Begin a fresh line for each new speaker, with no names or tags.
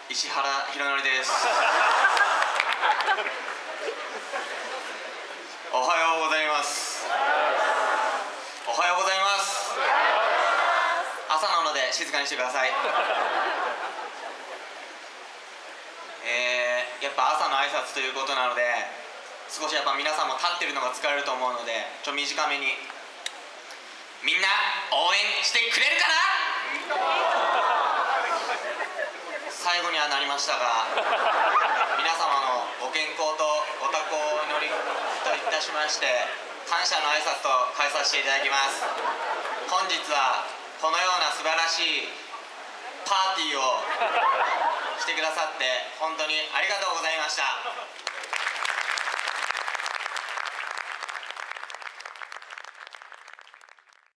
石原宏典です。おはようございます。おはようございます。朝なので静かにしてください。やっぱ朝の挨拶ということなので、少しやっぱ皆さんも立ってるのが疲れると思うので、短めに。みんな応援してくれるかな。最後にはなりましたが、皆様のご健康とご多幸をお祈りといたしまして、感謝の挨拶と変えさせていただきます。本日はこのような素晴らしいパーティーをしてくださって本当にありがとうございます。